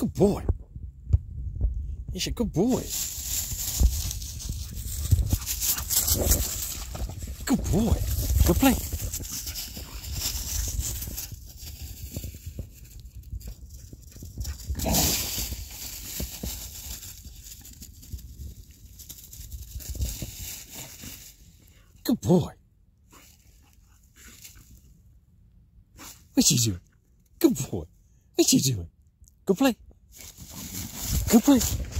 Good boy. He's a good boy. Good boy. Go play. Good boy. What you doing? Good boy. What you doing? Go play. Go play.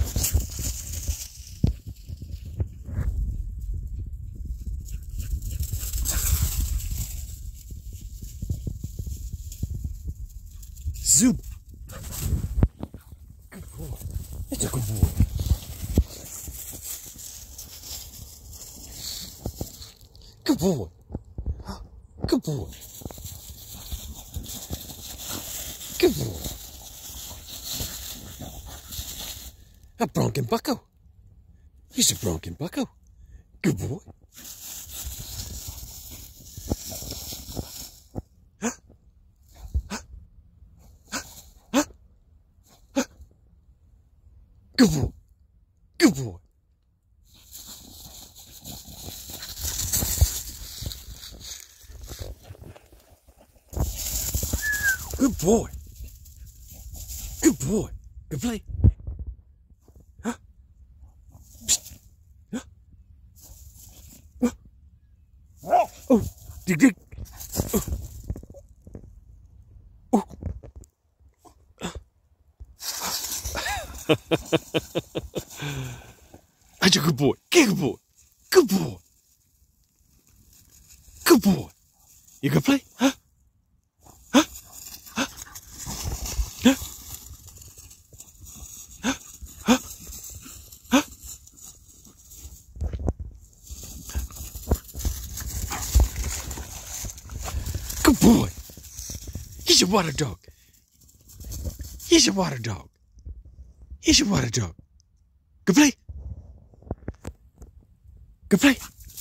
Zoom. Good boy. That's a good boy. Good boy. Good boy. Good boy. A bronkin bucko. He's a bronkin bucko. Good boy. Good boy. Good boy. Good boy. Good boy. Good play. Huh? Psst. Huh? Oh, dig dig. Oh. Oh. That's a good boy. Good boy. Good boy. Good boy. You can play? Huh? Huh? Huh? Huh? Huh? Huh? Huh? Good boy. He's a water dog. He's a water dog. He's a water dog. Go play. Go play.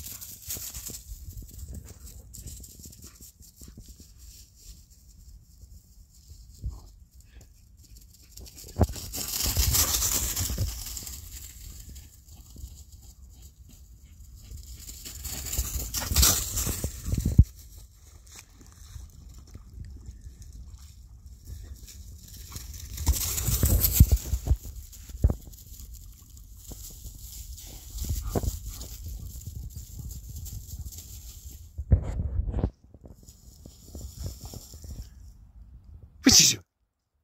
What you doing?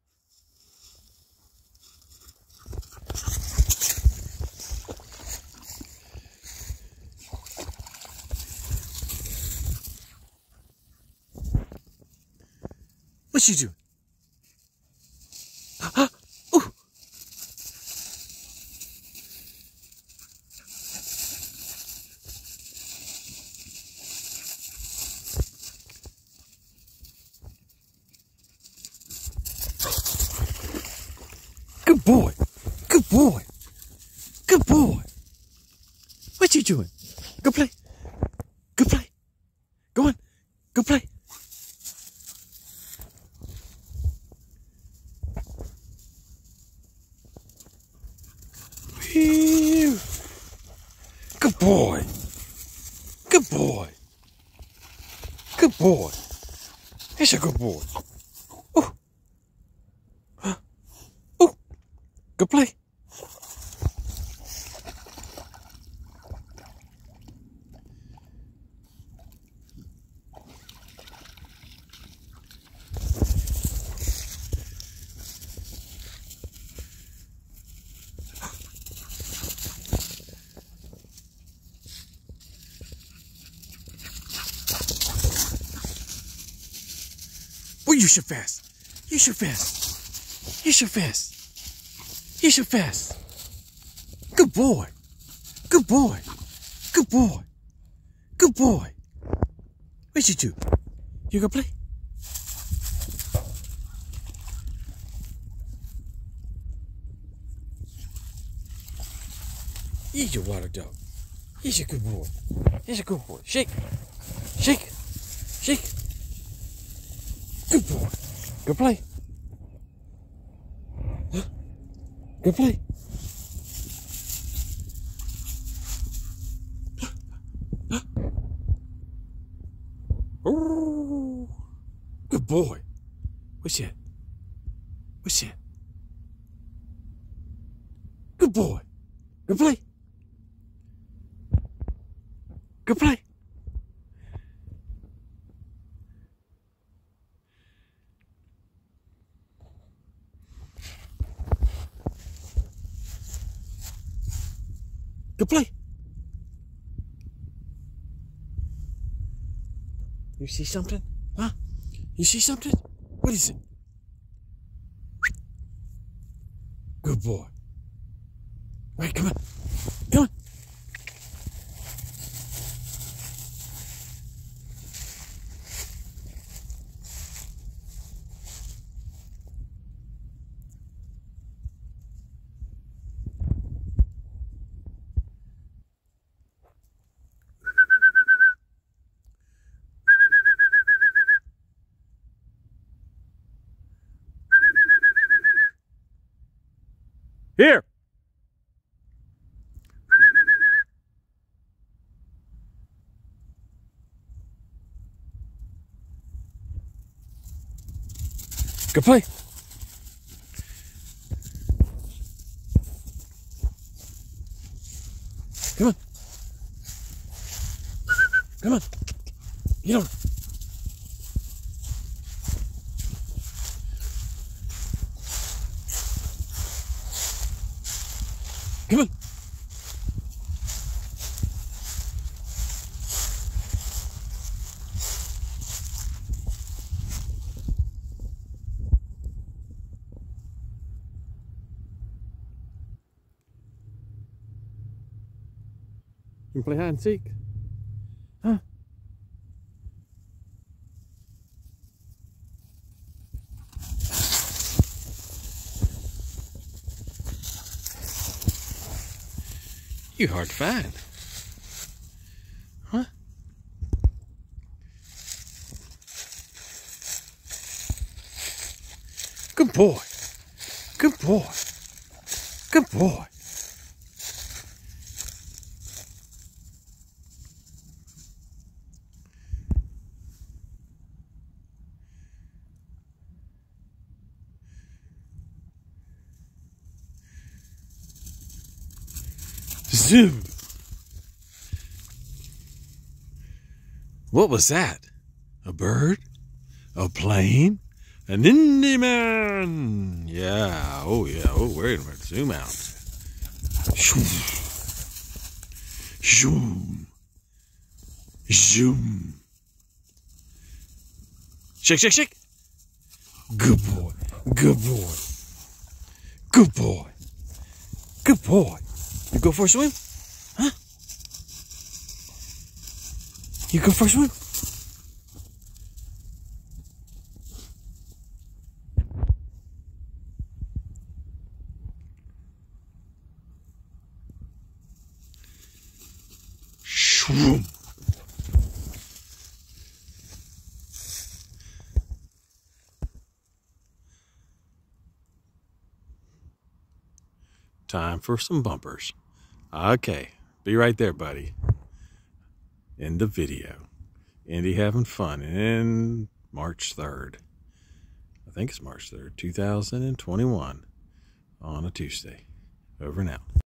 What you doing? Huh? Ooh. Good boy. Good boy. Good boy. What you doing? Go play. Go play. Go on. Go play. Whew. Good boy. Good boy. Good boy. He's a good boy. Oh. Oh. Go play. Well, you should fast. You should fast. You should fast. You should fast. Good boy. Good boy. Good boy. Good boy. What you do? You gonna play? He's your water dog. He's a good boy. He's a good boy. Shake. Shake. Shake. Good boy. Go play. Huh? Good play. Oh, good boy. What's that? What's that? Good boy. Good play. Good play. Good play. You see something? Huh? You see something? What is it? Good boy. All right, come on. Come on. Here. Good play. Come on. Come on. Get on. Come on. You can play hide and seek. Huh? You're hard to find. Huh? Good boy. Good boy. Good boy. Zoom. What was that? A bird? A plane? An Indy man? Yeah. Oh, yeah. Oh, wait a minute. Zoom out. Zoom. Zoom. Zoom. Shake, shake, shake. Good boy. Good boy. Good boy. Good boy. You go for a swim? Huh? You go for a swim? Shroom. Time for some bumpers. Okay, be right there, buddy. End the video. Indy having fun in March 3rd. I think it's March 3rd, 2021 on a Tuesday. Over and out.